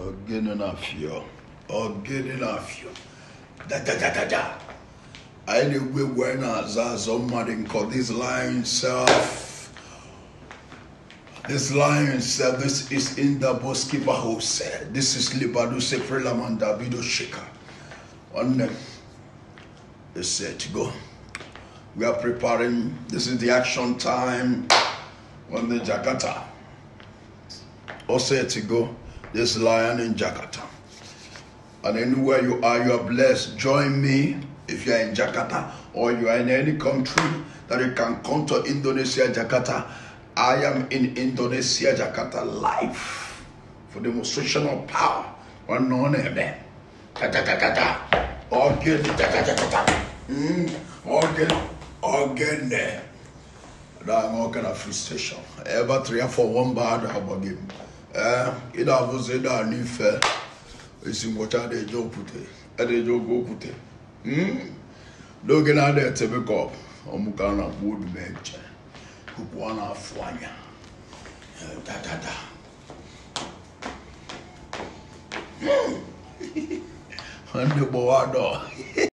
Getting off you. Getting off you. Da. I anyway when somebody called this lion self. This lion self, this is in the Boskipa Jose. This is Libadu Seprelamanda Bido Shika. On them is set to go. We are preparing. This is the action time on the Jakarta. All set to go. This lion in Jakarta. And anywhere you are blessed. Join me if you are in Jakarta or you are in any country that you can come to Indonesia, Jakarta. I am in Indonesia, Jakarta live for demonstration of power. One known amen. Again there. That I'm all kind of frustration. Ever 3 or 4 1 bad about him. It was a darn if it's in what are they joke put it. And they joke go put it. Looking at that to pick up. Omukana odumeje. Kupuana afwanya. And the board.